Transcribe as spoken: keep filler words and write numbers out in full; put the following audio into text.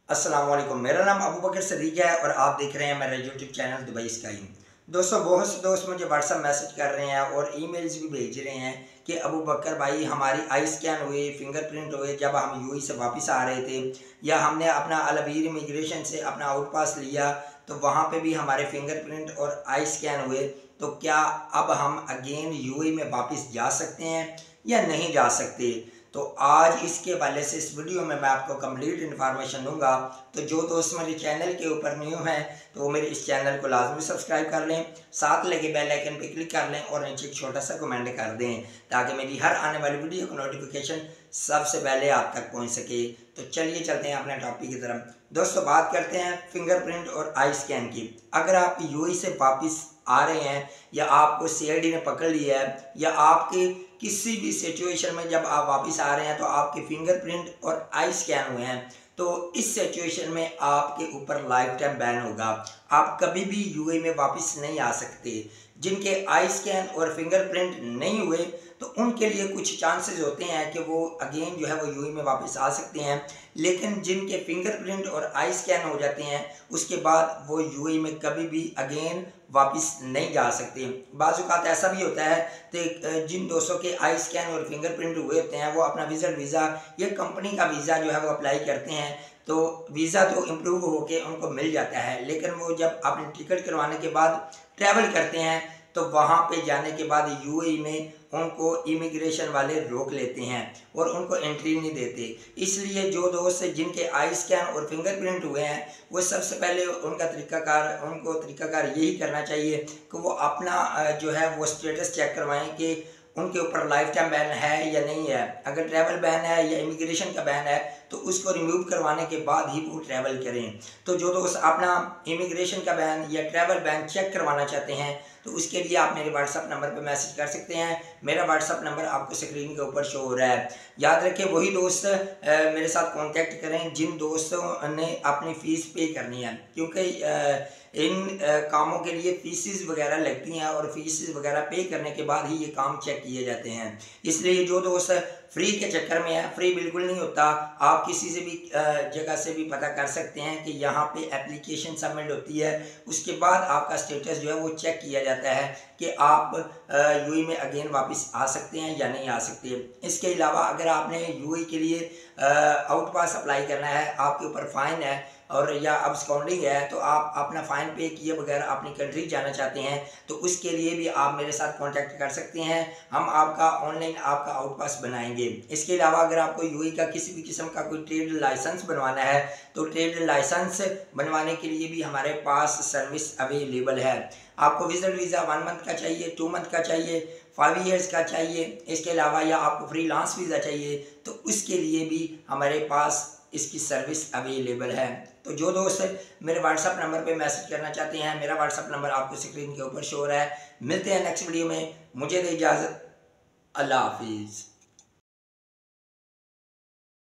अस्सलाम वालेकुम। मेरा नाम अबू बकर सदीक है और आप देख रहे हैं मेरा यूट्यूब चैनल दुबई स्काई। दोस्तों, बहुत से दोस्त मुझे व्हाट्सअप मैसेज कर रहे हैं और ईमेल्स भी भेज रहे हैं कि अबू बकर भाई हमारी आई स्कैन हुए, फिंगरप्रिंट हुए जब हम यूएई से वापस आ रहे थे, या हमने अपना अलवीर इमिग्रेशन से अपना आउट पास लिया तो वहाँ पे भी हमारे फिंगरप्रिंट और आई स्कैन हुए, तो क्या अब हम अगेन यूएई में वापस जा सकते हैं या नहीं जा सकते। तो आज इसके हवाले से इस वीडियो में मैं आपको कंप्लीट इन्फॉर्मेशन दूंगा। तो जो दोस्त मेरे चैनल के ऊपर न्यू हैं तो वो मेरे इस चैनल को लाजमी सब्सक्राइब कर लें, साथ लगे बेल आइकन पे क्लिक कर लें और नीचे एक छोटा सा कमेंट कर दें ताकि मेरी हर आने वाली वीडियो का नोटिफिकेशन सबसे पहले आप तक पहुंच सके। तो चलिए चलते हैं अपने टॉपिक की तरफ। दोस्तों, बात करते हैं फिंगरप्रिंट और आई स्कैन की। अगर आप यूएई से वापस आ रहे हैं या आपको सीआईडी ने पकड़ लिया है या आपके किसी भी सिचुएशन में जब आप वापस आ रहे हैं तो आपके फिंगरप्रिंट और आई स्कैन हुए हैं, तो इस सिचुएशन में आपके ऊपर लाइफ टाइम बैन होगा। आप कभी भी यूएई में वापस नहीं आ सकते। जिनके आई स्कैन और फिंगरप्रिंट नहीं हुए तो उनके लिए कुछ चांसेस होते हैं कि वो अगेन जो है वो यूएई में वापस आ सकते हैं, लेकिन जिनके फिंगरप्रिंट और आई स्कैन हो जाते हैं उसके बाद वो यूएई में कभी भी अगेन वापस नहीं जा सकते। बाज़ औक़ात ऐसा भी होता है कि जिन दोस्तों के आई स्कैन और फिंगरप्रिंट हुए होते हैं वो अपना विजिट वीज़ा या कंपनी का वीज़ा जो है वो अप्लाई करते हैं, तो वीज़ा तो इम्प्रूव होके उनको मिल जाता है, लेकिन वो जब अपनी टिकट करवाने के बाद ट्रैवल करते हैं तो वहाँ पे जाने के बाद यूएई में उनको इमिग्रेशन वाले रोक लेते हैं और उनको एंट्री नहीं देते। इसलिए जो दोस्त जिनके आई स्कैन और फिंगरप्रिंट हुए हैं वो सबसे पहले उनका तरीकाकार उनको तरीकाकार यही करना चाहिए कि वो अपना जो है वो स्टेटस चेक करवाएं कि उनके ऊपर लाइफ टाइम बैन है या नहीं है। अगर ट्रैवल बैन है या इमिग्रेशन का बैन है तो उसको रिमूव करवाने के बाद ही वो ट्रैवल करें। तो जो दोस्त अपना इमिग्रेशन का बैन या ट्रैवल बैन चेक करवाना चाहते हैं तो उसके लिए आप मेरे व्हाट्सअप नंबर पर मैसेज कर सकते हैं। मेरा व्हाट्सअप नंबर आपको स्क्रीन के ऊपर शो हो रहा है। याद रखें, वही दोस्त आ, मेरे साथ कांटेक्ट करें जिन दोस्तों ने अपनी फ़ीस पे करनी है, क्योंकि इन आ, कामों के लिए फ़ीसेस वगैरह लगती हैं और फीसेस वगैरह पे करने के बाद ही ये काम चेक किए जाते हैं। इसलिए जो दोस्त फ्री के चक्कर में है, फ्री बिल्कुल नहीं होता। आप किसी से भी जगह से भी पता कर सकते हैं कि यहाँ पे एप्लीकेशन सबमिट होती है, उसके बाद आपका स्टेटस जो है वो चेक किया जाता है कि आप यूएई में अगेन वापस आ सकते हैं या नहीं आ सकते। इसके अलावा अगर आपने यूएई के लिए आउट पास अप्लाई करना है, आपके ऊपर फ़ाइन है और या अब्सकॉन्डिंग है, तो आप अपना फ़ाइन पे किए बगैर अपनी कंट्री जाना चाहते हैं तो उसके लिए भी आप मेरे साथ कांटेक्ट कर सकते हैं। हम आपका ऑनलाइन आपका आउट पास बनाएंगे। इसके अलावा अगर आपको यूएई का किसी भी किस्म का कोई ट्रेड लाइसेंस बनवाना है तो ट्रेड लाइसेंस बनवाने के लिए भी हमारे पास सर्विस अवेलेबल है। आपको विजिट वीज़ा वन मंथ का चाहिए, टू मंथ का चाहिए, फाइव ईयर्स का चाहिए, इसके अलावा या आपको फ्रीलांस वीज़ा चाहिए तो उसके लिए भी हमारे पास इसकी सर्विस अवेलेबल है। तो जो दोस्त मेरे व्हाट्सअप नंबर पे मैसेज करना चाहते हैं, मेरा व्हाट्सअप नंबर आपको स्क्रीन के ऊपर शो हो रहा है। मिलते हैं नेक्स्ट वीडियो में, मुझे दे इजाज़त। अल्लाह हाफिज़।